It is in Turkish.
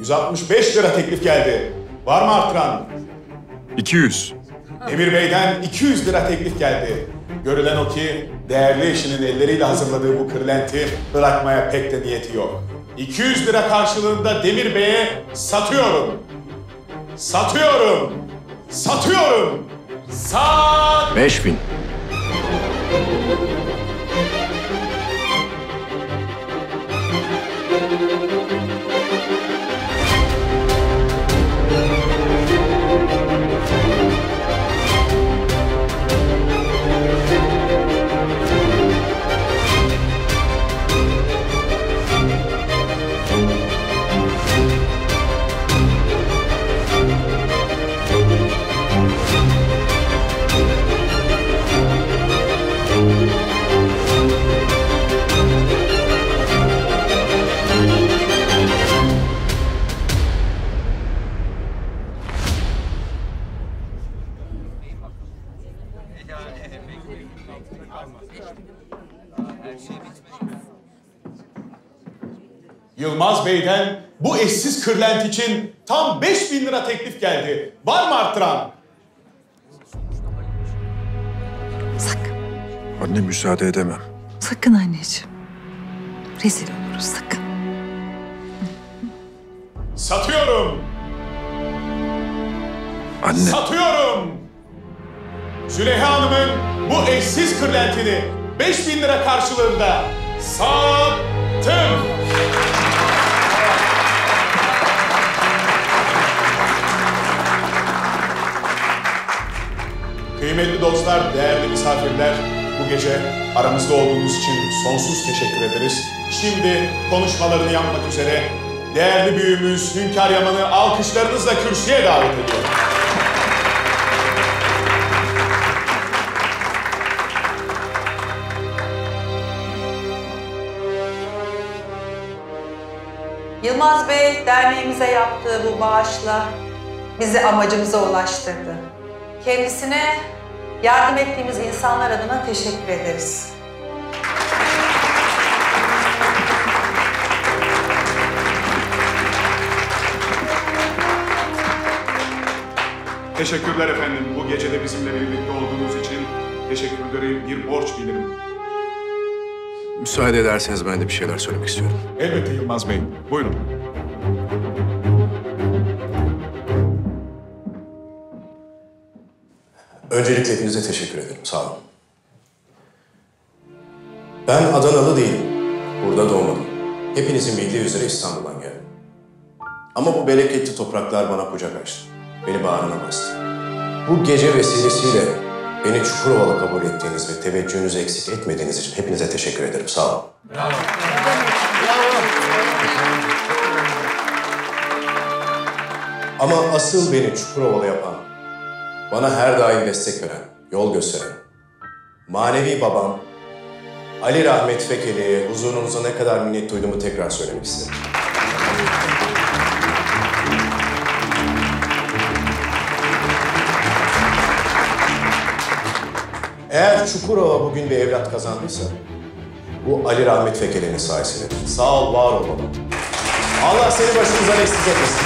165 lira teklif geldi. Var mı artıran? 200. Emir Bey'den 200 lira teklif geldi. Görülen o ki değerli eşinin elleriyle hazırladığı bu kırlenti bırakmaya pek de niyeti yok. 200 lira karşılığında Demir Bey'e satıyorum. Satıyorum. Satıyorum. 5000. Yılmaz Bey'den bu eşsiz kırlent için tam 5000 lira teklif geldi. Var mı artıran? Sakın. Anne müsaade edemem. Sakın anneciğim. Rezil oluruz sakın. Satıyorum. Anne. Satıyorum. Züleyha Hanım'ın bu eşsiz kırlentini 5000 lira karşılığında sattım. Kıymetli dostlar, değerli misafirler, bu gece aramızda olduğunuz için sonsuz teşekkür ederiz. Şimdi konuşmalarını yapmak üzere değerli büyüğümüz Hünkar Yaman'ı alkışlarınızla kürsüye davet ediyorum. Yılmaz Bey, derneğimize yaptığı bu bağışla bizi amacımıza ulaştırdı. Kendisine yardım ettiğimiz insanlar adına teşekkür ederiz. Teşekkürler efendim. Bu gece de bizimle birlikte olduğunuz için teşekkürleri bir borç bilirim. Müsaade ederseniz ben de bir şeyler söylemek istiyorum. Elbette Yılmaz Bey. Buyurun. Öncelikle hepinize teşekkür ederim. Sağ olun. Ben Adanalı değilim. Burada doğmadım. Hepinizin bildiği üzere İstanbul'dan geldim. Ama bu bereketli topraklar bana kucak açtı. Beni bağrına bastı. Bu gece vesilesiyle beni Çukurovalı kabul ettiğiniz ve teveccühünüzü eksik etmediğiniz için hepinize teşekkür ederim. Sağ olun. Bravo. Ama asıl beni Çukurovalı yapan, bana her daim destek veren, yol gösteren, manevi babam Ali Rahmet Fekeli'ye huzurunuza ne kadar minnet duyduğumu tekrar söylemek isterim. Eğer Çukurova bugün bir evlat kazandıysa, bu Ali Rahmet Fekeli'nin sayesinde. Sağ ol, var ol babam. Allah seni başımızdan eksik etmesin.